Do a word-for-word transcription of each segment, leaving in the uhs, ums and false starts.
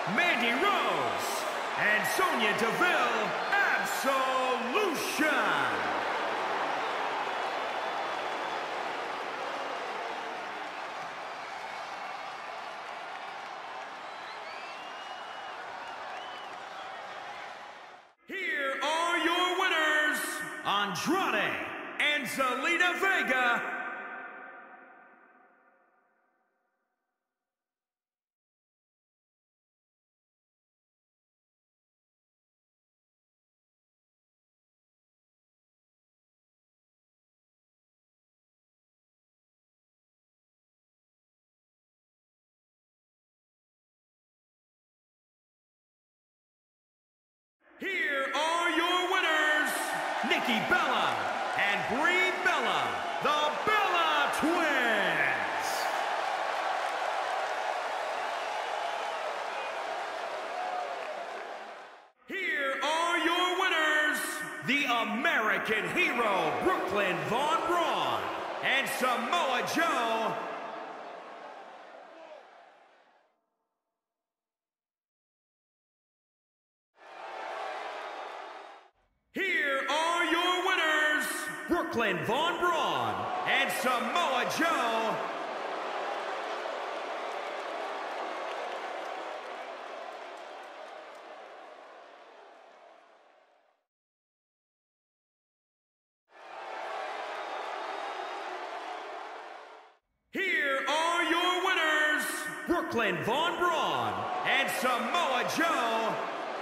Mandy Rose, and Sonya Deville, Absolution. Here are your winners, Andrade and Zelina Vega. Here are your winners, Nikki Bella and Brie Bella, the Bella Twins. Here are your winners, the American hero, Brooklyn Von Braun and Samoa Joe. Here are your winners, Brooklyn Von Braun and Samoa Joe. Here are your winners, Brooklyn Von Braun and Samoa Joe.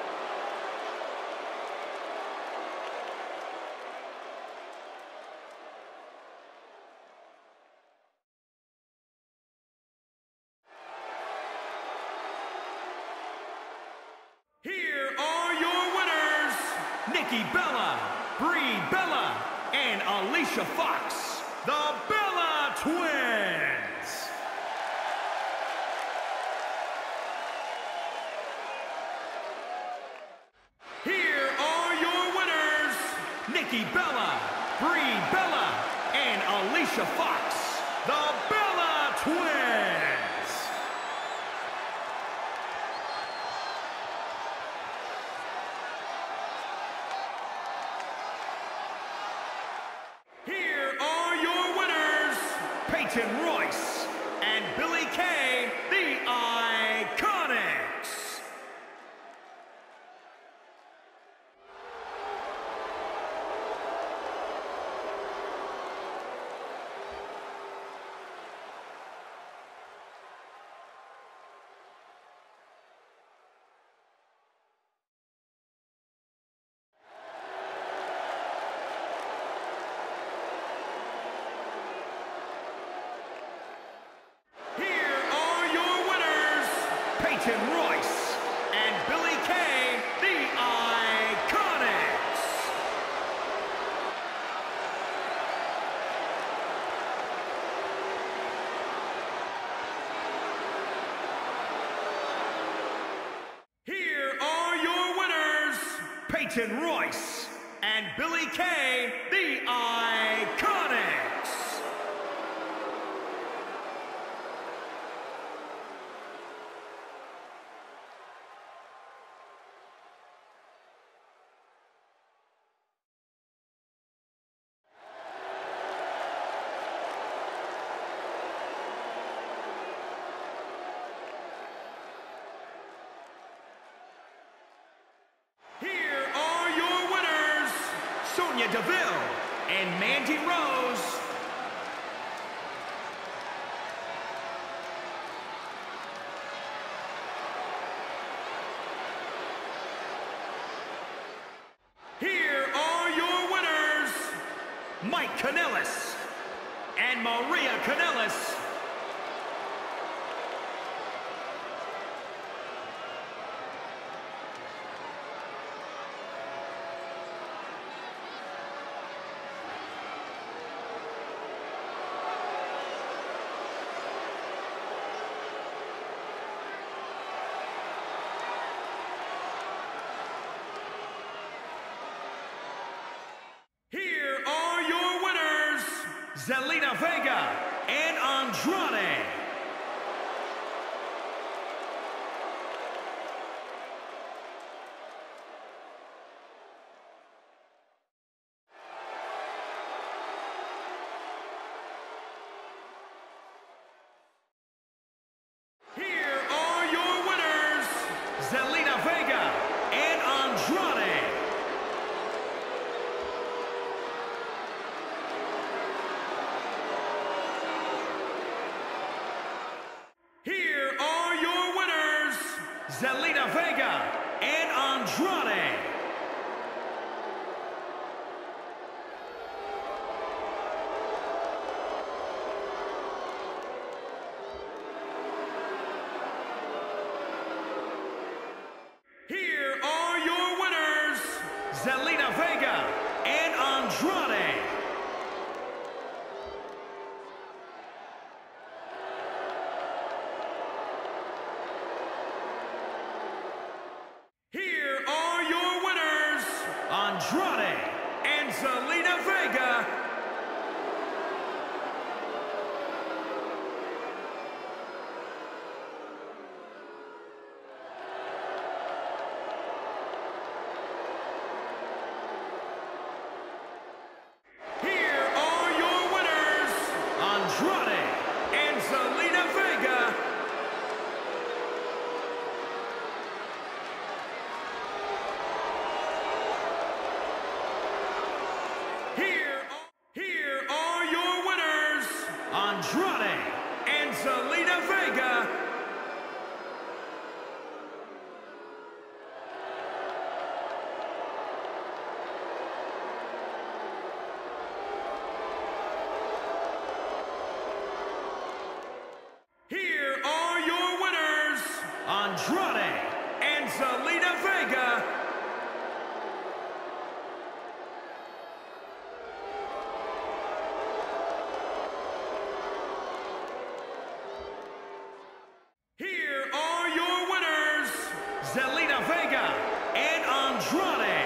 Here are your winners, Nikki Bella, Brie Bella, and Alicia Fox, the Bella Twins. Here are your winners, Nikki Bella, Brie Bella, and Alicia Fox, the Bella Twins. Here are your winners, Peyton Royce and Billie Kay, the Iconics. Peyton Royce and Billie Kay, the Iconics. Here are your winners, Peyton Royce and Billie Kay, the Iconics. Here are your winners, Sonya Deville and Mandy Rose. Here are your winners, Mike Kanellis and Maria Kanellis. Zelina Vega and Andrade. Zelina Vega, and Andrade. Here are your winners, Zelina Vega and Andrade. Here are your winners, Andrade and Zelina Vega. Here are your winners, Andrade and Zelina Vega. Here, here are your winners, Andrade and Zelina Vega. Here are your winners, Andrade and Zelina Vega. Here are your winners, Zelina Vega and Andrade.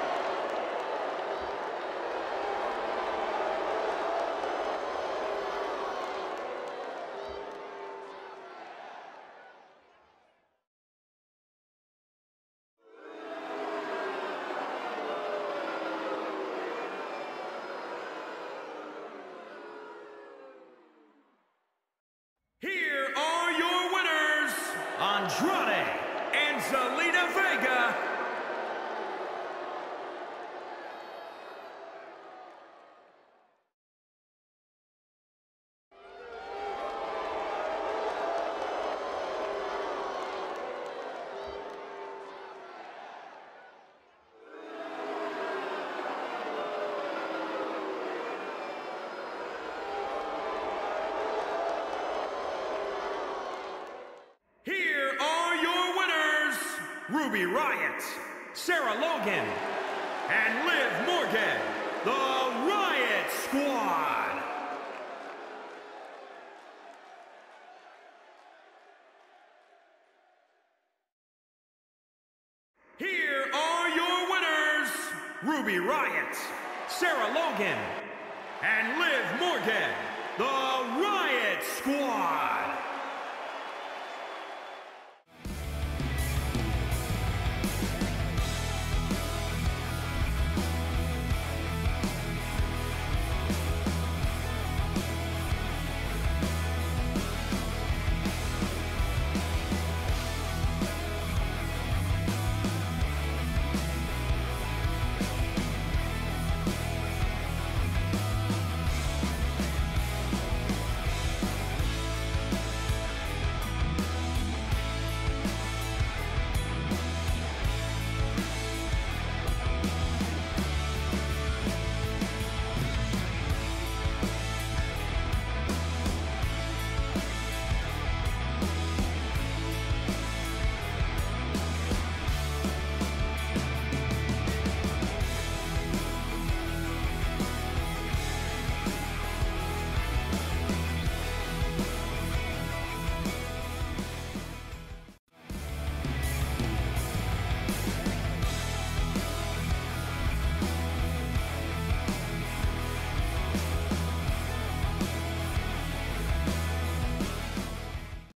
Here are your winners, Andrade and Zelina Vega. Here are your winners, Ruby Riott, Sarah Logan, and Liv Morgan, the Riott Squad. Here are your winners, Ruby Riott, Sarah Logan, and Liv Morgan, the Riott Squad.